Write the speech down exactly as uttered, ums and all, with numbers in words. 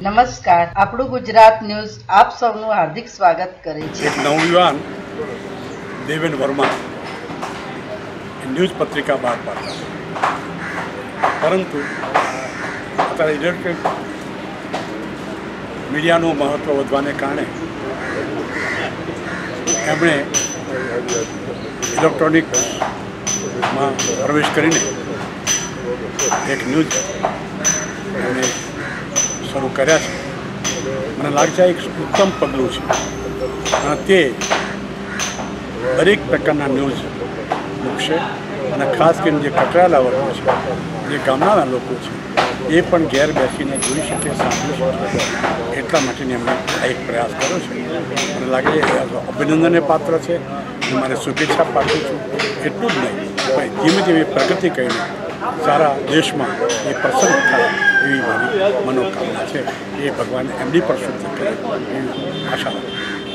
નમસ્કાર, આપણું ગુજરાત ન્યૂઝ આપ સૌનું હાર્દિક સ્વાગત કરે છે। એક નવયુવાન દેવેન વર્મા ન્યૂઝ પત્રિકા બહાર પાડતા, પરંતુ અત્યારે ઇલેક્ટ્રિક મીડિયાનું મહત્ત્વ વધવાને કારણે એમણે ઇલેક્ટ્રોનિકમાં પ્રવેશ કરીને એક ન્યૂઝ એમણે શરૂ કર્યા છે। મને લાગે છે એક ઉત્તમ પગલું છે અને તે દરેક પ્રકારના ન્યૂઝ મૂકશે અને ખાસ કરીને જે કચરાયેલા વર્ગો છે, જે ગામડાના લોકો છે, એ પણ ઘેર બેસીને જોઈ શકે, સાંભળી શકે, એટલા માટેની એમણે આ એક પ્રયાસ કર્યો છે। મને લાગે છે અભિનંદનને પાત્ર છે, હું મારે શુભેચ્છા પાઠવું છું। એટલું જ નહીં, પણ ધીમે ધીમે પ્રગતિ કરીને સારા દેશમાં એ પ્રસન્ન થાય એવી મારી મનોકામના છે। એ ભગવાન એમની પણ શુદ્ધ કરે એવી આશા રાખું।